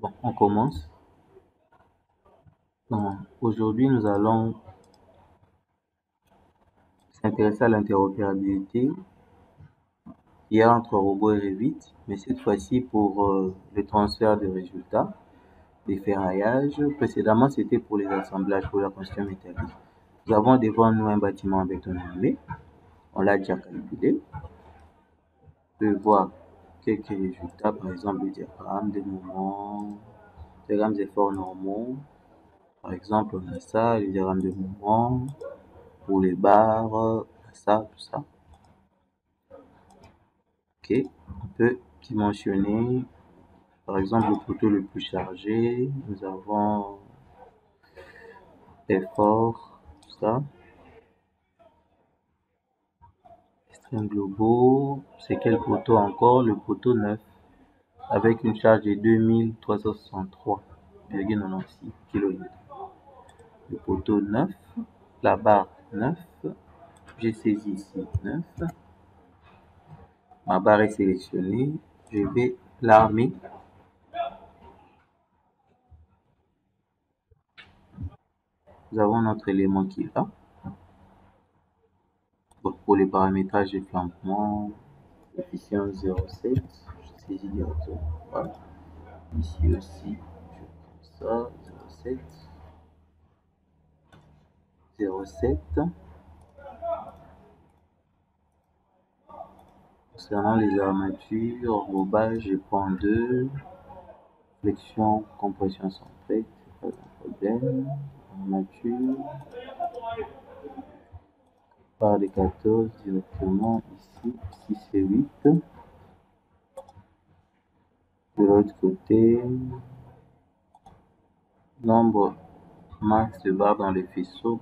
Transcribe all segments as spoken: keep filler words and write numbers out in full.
Bon, on commence. Bon, aujourd'hui, nous allons s'intéresser à l'interopérabilité qu'il y a entre robots et Revit, mais cette fois-ci pour euh, le transfert de résultats, des ferraillages. Précédemment, c'était pour les assemblages, pour la construction métallique. Nous avons devant nous un bâtiment en béton armé. On l'a déjà calculé. On peut voir quelques résultats, par exemple le diagramme des moments, diagramme des efforts normaux. Par exemple, on a ça, le diagramme de mouvement, pour les barres, ça, tout ça. Ok, on peut dimensionner, par exemple, le poteau le plus chargé. Nous avons effort, tout ça. Extrêmes globaux, c'est quel poteau encore? Le poteau neuf, avec une charge de deux mille trois cent soixante-trois virgule quatre-vingt-seize kN. Le poteau neuf, la barre neuf, j'ai saisi ici neuf. Ma barre est sélectionnée, je vais l'armer. Nous avons notre élément qui est là. Donc pour les paramétrages de flanquement, coefficient zéro virgule sept, je saisis directement. Voilà. Ici aussi, je prends ça, zéro virgule sept, zéro virgule sept. Concernant les armatures, enrobage, je prends deux. Flexion, compression centrée, c'est pas un problème. Armature, par les quatorze directement ici, six et huit. De l'autre côté, nombre max de barres dans les faisceaux,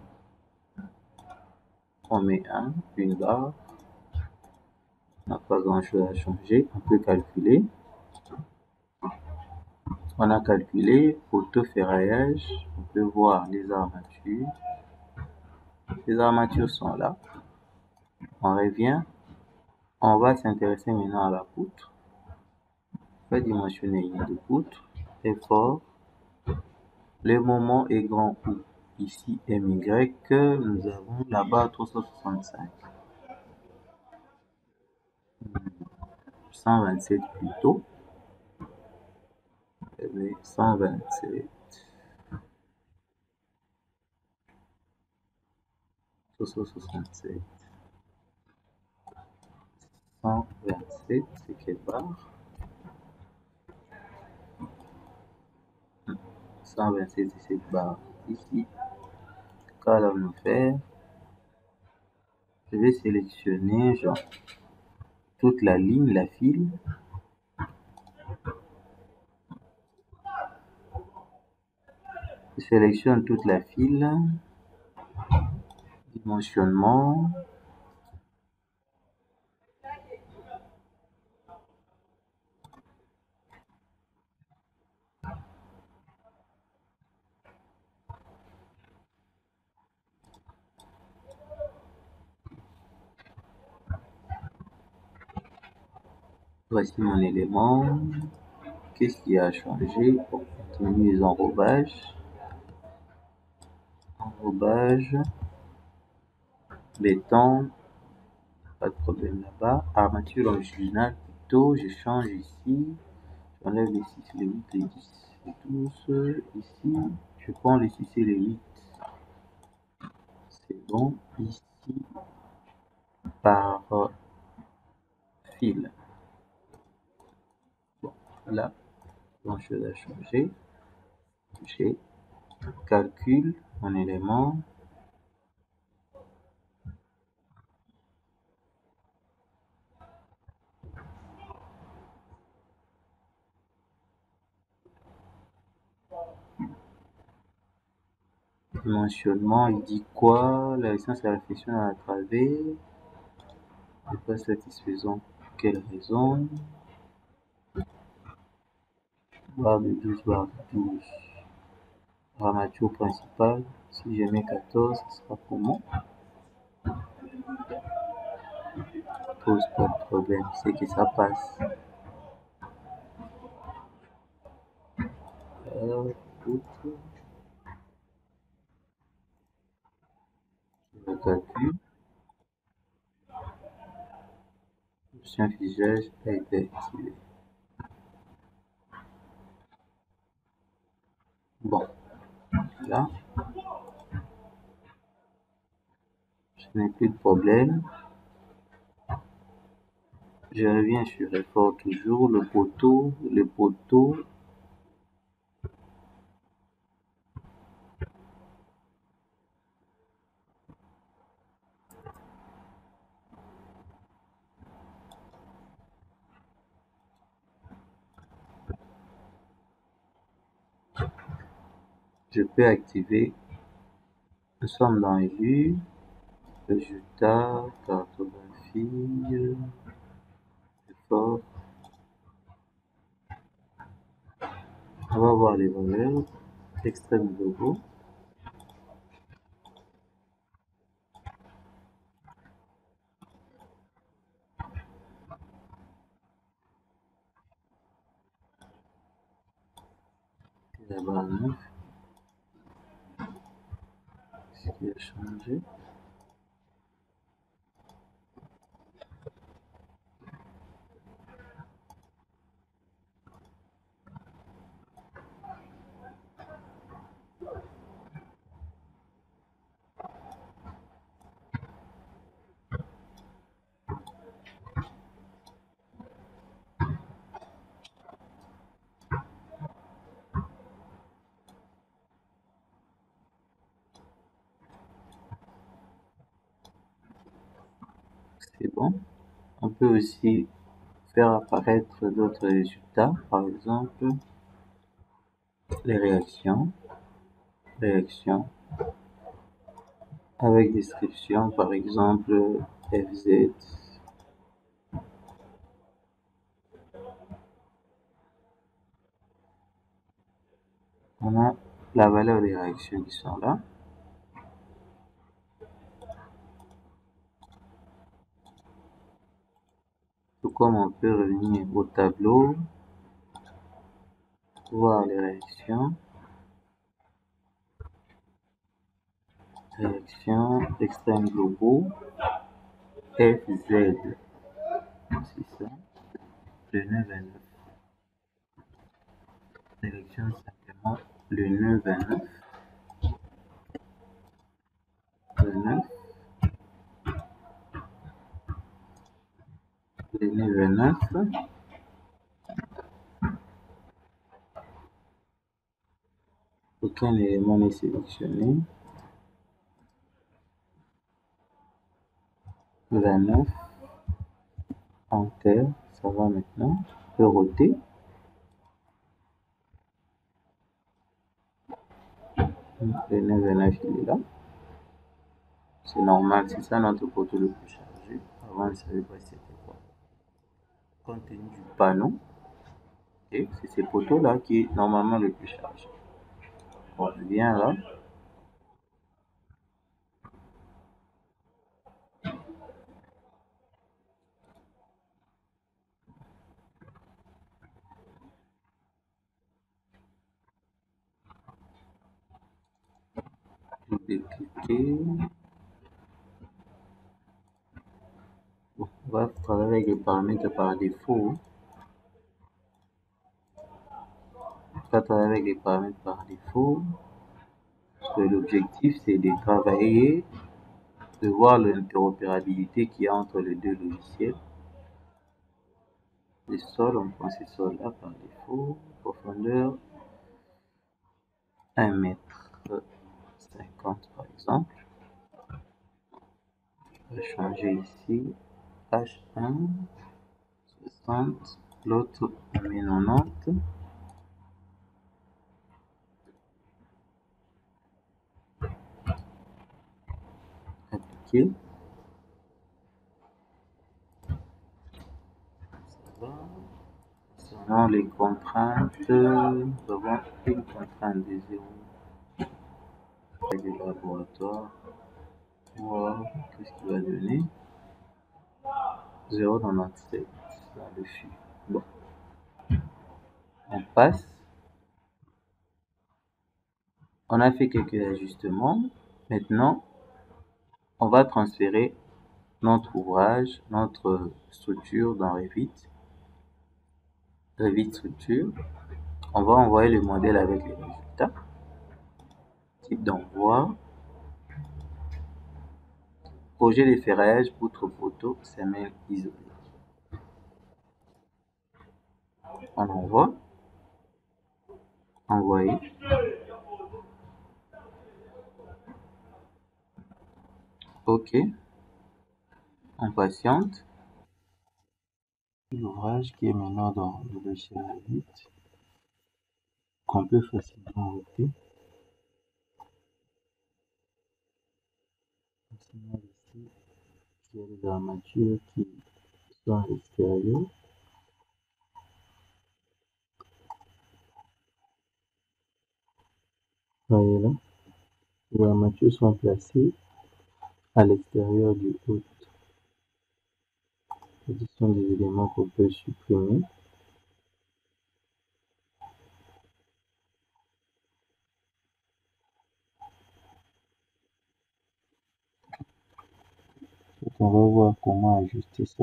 on met un, une barre. On n'a pas grand chose à changer, on peut calculer. On a calculé auto-ferraillage, on peut voir les armatures. Les armatures sont là. On revient, on va s'intéresser maintenant à la poutre. On va dimensionner une de poutre, effort. Le moment est grand ou ici M Y, nous avons la barre trois cent soixante-cinq. cent vingt-sept plutôt. cent vingt-sept. trois cent soixante-sept. cent vingt-sept, c'est quelle barre? cent vingt-sept, c'est cette barre ici. Colonne faire. Je vais sélectionner genre toute la ligne, la file. Je sélectionne toute la file. Dimensionnement. Voici mon élément. Qu'est-ce qui a changé? Bon, continue les enrobages. Enrobage. Béton. Pas de problème là-bas. Armature originale plutôt. Je change ici. J'enlève les six, les huit, les dix, les douze. Ici, je prends les six et les huit. C'est bon. Ici, par fil. Bon, là, grand chose à changer. J'ai calcul mon élément. Dimensionnement, il dit quoi? La résistance à la flexion à la travée n'est pas satisfaisant. Pour quelle raison? Barre de douze, barre de douze. Armature principale. Si je mets quatorze, ce sera comment? Pose pas de problème, c'est que ça passe. réaction figage a été activée. Bon, là, je n'ai plus de problème. Je reviens sur effort toujours, le poteau, le poteau. Je peux activer, nous sommes dans élu, résultat, cartographie, effort. On va voir les valeurs, extrême logo. La barre neuf. Ce qui a changé. C'est bon. On peut aussi faire apparaître d'autres résultats, par exemple les réactions, réactions avec description, par exemple F Z. On a la valeur des réactions qui sont là. Tout comme on peut revenir au tableau, voir les réactions, réactions, extrêmes globaux, F Z, c'est ça, le nœud vingt-neuf. Réaction simplement le nœud vingt-neuf, le neuf, le nœud vingt-neuf. Aucun élément n'est sélectionné. vingt-neuf, enter, ça va maintenant. Je peux roter. Le nœud vingt-neuf, il est là. C'est normal, c'est ça notre poteau le plus chargé. Avant, je ne savais pas c'était quoi. Compte tenu du panneau, et c'est ces poteaux-là qui est normalement le plus chargé. On revient là. Je vais cliquer. Bon, on va travailler avec les paramètres par défaut. On va travailler avec les paramètres par défaut. Parce que l'objectif, c'est de travailler, de voir l'interopérabilité qu'il y a entre les deux logiciels. Les sols, on prend ces sols-là par défaut. Profondeur, un mètre cinquante par exemple. Je vais changer ici H un, soixante, l'autre on met quatre-vingt-dix. Appliquer. Ça va. Selon les contraintes, nous avons une contrainte de zéro. Du laboratoire. Voir qu'est-ce qu'il va donner. zéro virgule quatre-vingt-dix-sept là-dessus. Bon. On passe. On a fait quelques ajustements. Maintenant, on va transférer notre ouvrage, notre structure dans Revit, Revit structure. On va envoyer le modèle avec les résultats. Type d'envoi. Projet de ferraillage, poutre poteau, semelle isolée. On envoie. Envoyer. OK. On patiente. L'ouvrage qui est maintenant dans le logiciel Revit, qu'on peut facilement ôter. Ici, il y a des armatures qui sont à l'extérieur. Voyez là, les armatures sont placées à l'extérieur du haut. Ce sont des éléments qu'on peut supprimer. Donc on va voir comment ajuster ça.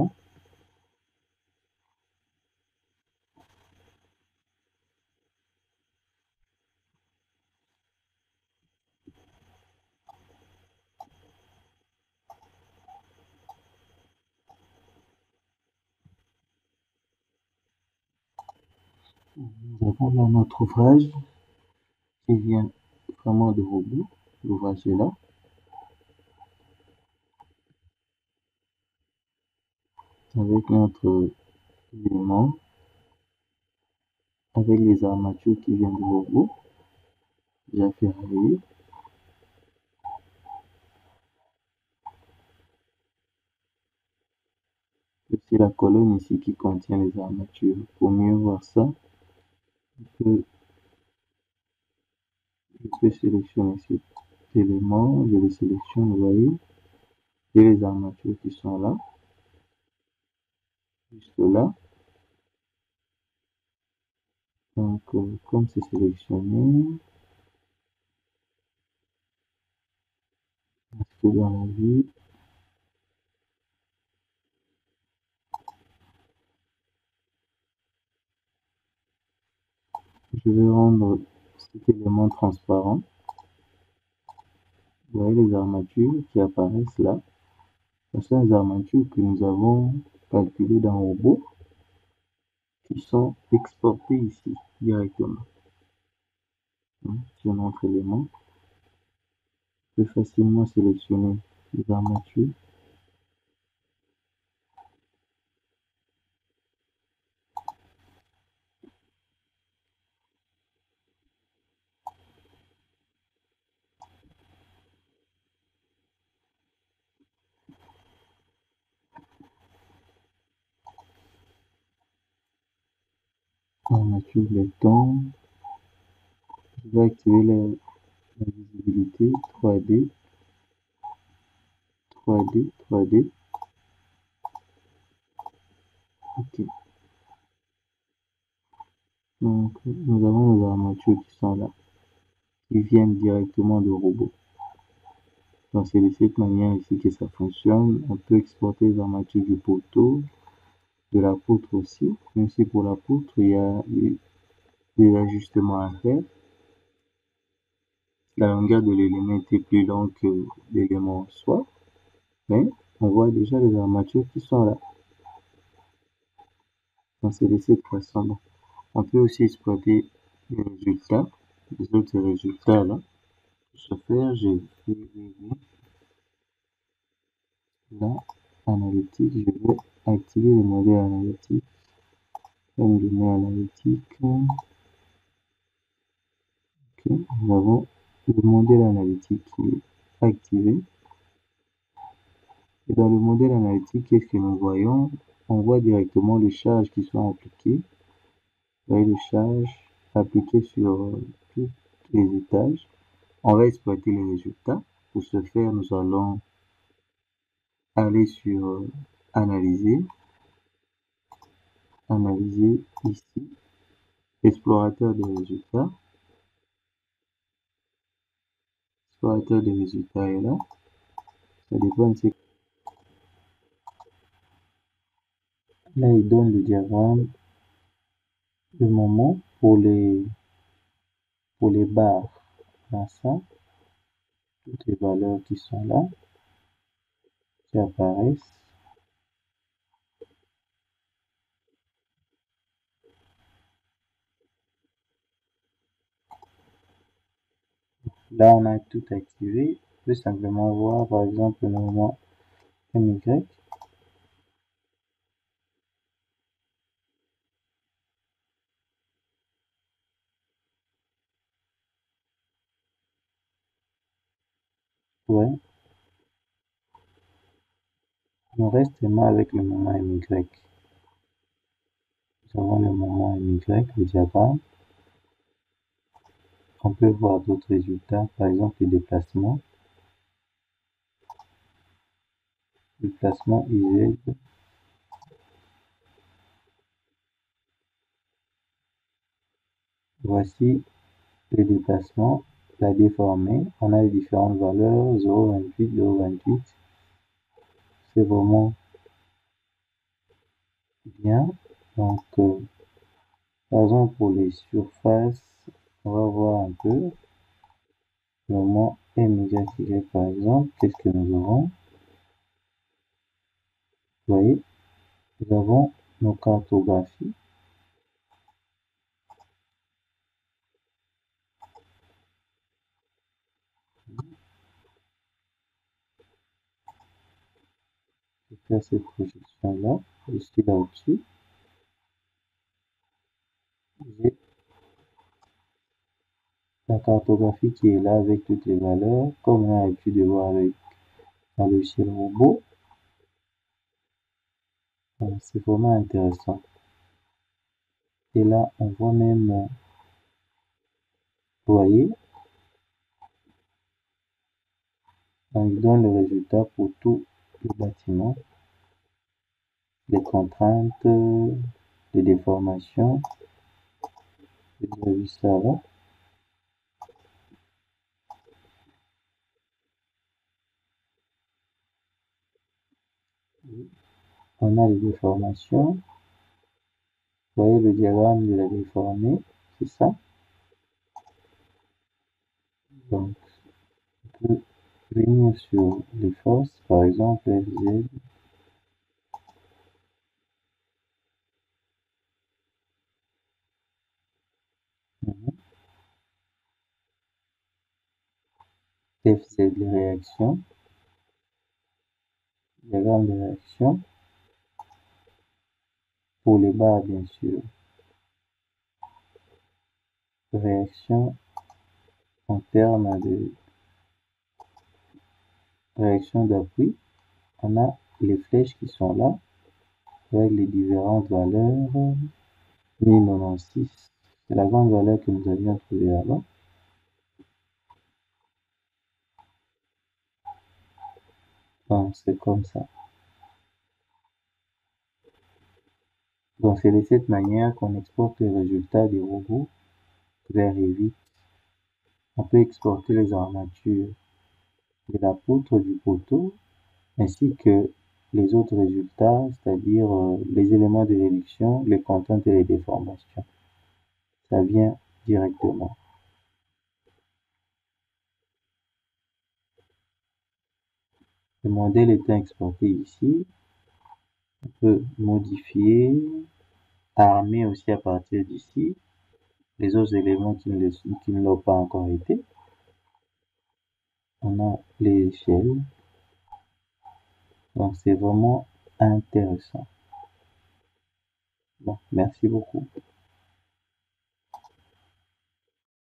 Nous avons là notre ouvrage qui vient vraiment de robot. L'ouvrage est là. Avec notre élément, avec les armatures qui viennent de robot, déjà ferraillé. C'est la colonne ici qui contient les armatures. Pour mieux voir ça, je peux, je peux sélectionner cet élément, je le sélectionne, vous voyez, et les armatures qui sont là, juste là. Donc, euh, comme c'est sélectionné, est-ce que dans la vue, je vais rendre cet élément transparent. Vous voyez les armatures qui apparaissent là. Ce sont les armatures que nous avons calculées dans le robot, qui sont exportées ici directement. Hein, sur notre élément, je peux facilement sélectionner les armatures. Armature béton. Je vais activer la, la visibilité trois D, trois D, trois D. Ok. Donc, nous avons les armatures qui sont là, qui viennent directement du robot. Donc, c'est de cette manière ici que ça fonctionne. On peut exporter les armatures du poteau, de la poutre aussi. Même si pour la poutre, il y a des ajustements à faire. La longueur de l'élément était plus longue que l'élément en soi, mais on voit déjà les armatures qui sont là. Donc c'est de cette façon-là. On peut aussi exploiter les résultats, les autres résultats là. Pour ce faire, je vais là, analytique, je vais activer le modèle analytique. Comme données analytique, ok, nous avons le modèle analytique qui est activé. Et dans le modèle analytique, qu'est-ce que nous voyons? On voit directement les charges qui sont appliquées. Vous voyez les charges appliquées sur euh, tous les étages. On va exploiter les résultats. Pour ce faire, nous allons aller sur euh, analyser, analyser ici, explorateur de résultats. Explorateur de résultats est là. Ça dépend de ce Là, il donne le diagramme de moment pour les, pour les barres. Dans ça, toutes les valeurs qui sont là, qui apparaissent. Là, on a tout activé. Je peux simplement voir, par exemple, le moment M Y. Ouais, on reste seulement avec le moment M Y. Nous avons le moment M Y, le diagramme. On peut voir d'autres résultats, par exemple les déplacements. Déplacement I Z. Voici le déplacement, la déformée. On a les différentes valeurs, zéro virgule vingt-huit, zéro virgule vingt-huit. C'est vraiment bien. Donc, euh, par exemple, pour les surfaces, on va voir un peu. Le moment M Y Y, par exemple, qu'est-ce que nous avons? Vous voyez, nous avons nos cartographies. Je vais faire cette projection-là, ici, là au-dessus. J'ai la cartographie qui est là avec toutes les valeurs, comme on a l'habitude de voir avec un logiciel robot. C'est vraiment intéressant. Et là, on voit même, vous voyez, on lui donne le résultat pour tout le bâtiment, les contraintes, les déformations. J'ai déjà vu ça là. On a les déformations. Vous voyez le diagramme de la déformée, c'est ça. Donc, on peut venir sur les forces, par exemple F Z. Mhm. F Z, les réactions. Diagramme de réaction. Pour les barres, bien sûr. Réaction en termes de réaction d'appui. On a les flèches qui sont là avec les différentes valeurs. mille quatre-vingt-seize, c'est la grande valeur que nous avions trouvée là-bas. Donc c'est comme ça. Donc c'est de cette manière qu'on exporte les résultats des robots vers Revit. On peut exporter les armatures de la poutre, du poteau, ainsi que les autres résultats, c'est-à-dire euh, les éléments de réduction, les contraintes et les déformations. Ça vient directement. Le modèle étant exporté ici, on peut modifier, armer aussi à partir d'ici les autres éléments qui ne, qui ne l'ont pas encore été. On a les échelles. Donc c'est vraiment intéressant. Bon, merci beaucoup.